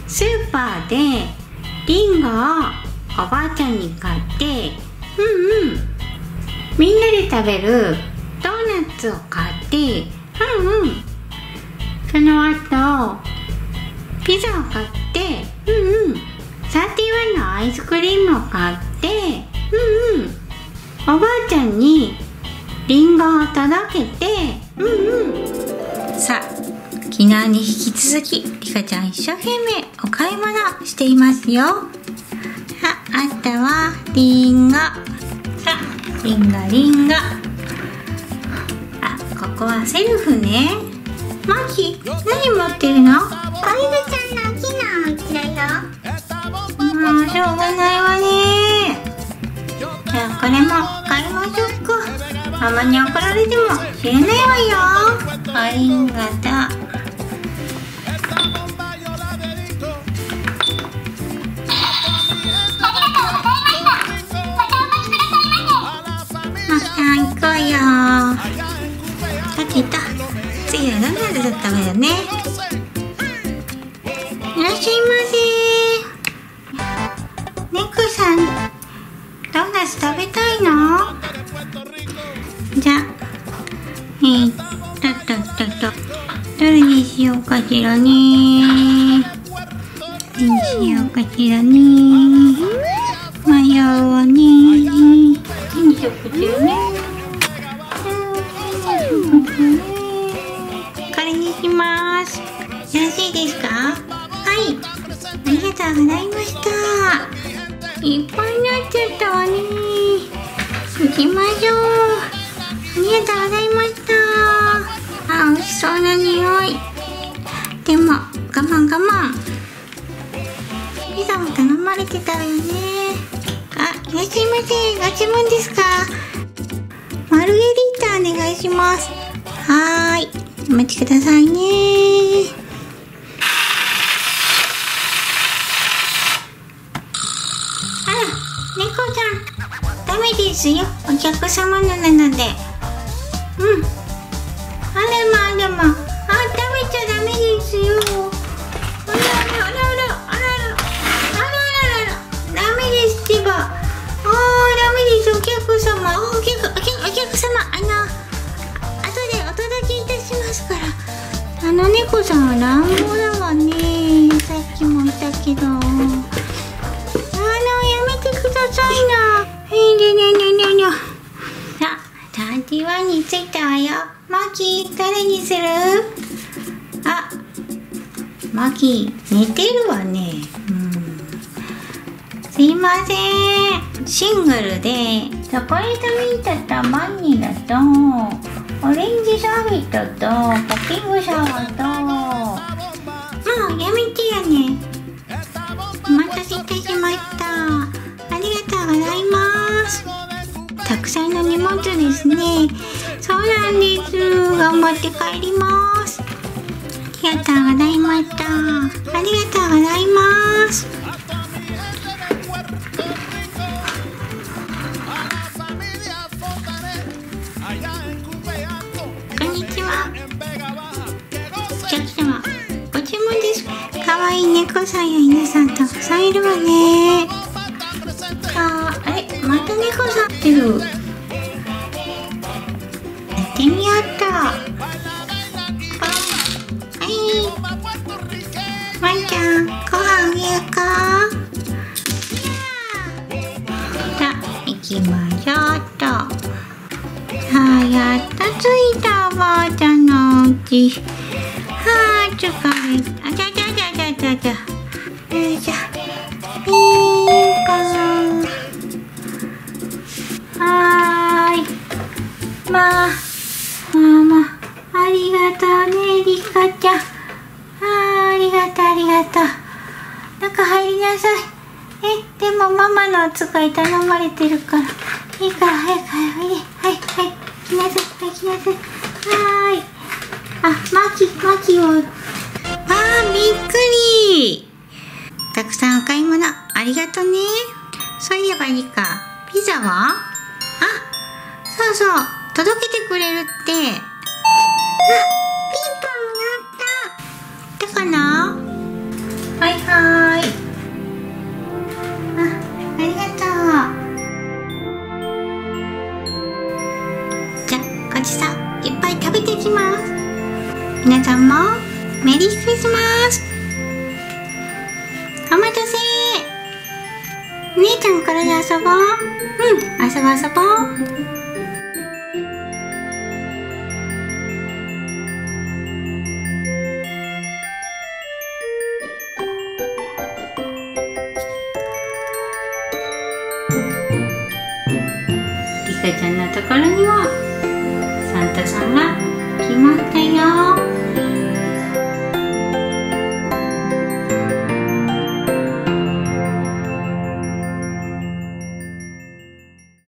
スーパーでリンゴをおばあちゃんに買って、みんなで食べるドーナツを買って、その後ピザを買って、31のアイスクリームを買って、おばあちゃんにリンゴを届けて、さあ昨日に引き続きリカちゃん一生懸命お買い物していますよ。あとはリンゴ、さあリンゴ、あ、ここはセルフね。マキ、何持ってるの？ 小犬ちゃんの木のお家だよ。 もうしょうがないわね。じゃあこれも買いましょうか。ママに怒られてもしれないわよ。ありがとう。行こうよ。次はドーナツだったわよね。いらっしゃいませ。猫さん、ドーナツ食べたいの？じゃどれにしようかしらね。迷うわね。何にしようかしらね。これにします。よろしいですか？はい、ありがとうございました。いっぱいになっちゃったわね。行きましょう。ありがとうございました。あ、美味しそうな匂い。でも我慢。ピザも頼まれてたわよね。あ、いらっしゃいませ。ご注文ですか？マルゲリータお願いします。はーい、お待ちくださいね。あら、猫ちゃん、ダメですよ。お客様のなので。あらま、食べちゃダメですよ。あら、ダメですってば。ダメです、お客様。お客様、後でお届けいたしますから。猫さんは乱暴だわね。さっきも言ったけど。やめてくださいな。さあ、31に着いたわよ。マキ、誰にする？あ、マキ、寝てるわね。すいません。シングルでチョコレートミントとバニラとオレンジシャーベットとポッピングシャワーと、もうやめてよね。お待たせいたしました。ありがとうございます。たくさんの荷物ですね。そうなんです。頑張って帰ります。ありがとうございました。ありがとうございます。こんにちは。お客様、ご注文です。かわいい猫さんや犬さんたくさんいるわね。あれ、また猫さんいる。やってみようっと。ワンちゃん、ご飯あげようか。さあ、行きましょうっと。やっと着いたおばあちゃんのお家。疲れた。よいしょ。ピンポン。ありがとうね、リカちゃん。ありがとう。中入りなさい。でもママのお使い頼まれてるから。いいから早く入れ。はい。来なさい。マキを。びっくり。たくさんお買い物ありがとね。そういえばリカ、ピザは？そう、届けてくれるって。ピンポン鳴ったかな？はい、 します。皆さんもメリークリスマス。お待たせ。姉ちゃんからで遊ぼう。遊ぼう。リカちゃんのところにもサンタさんが来ましたよ。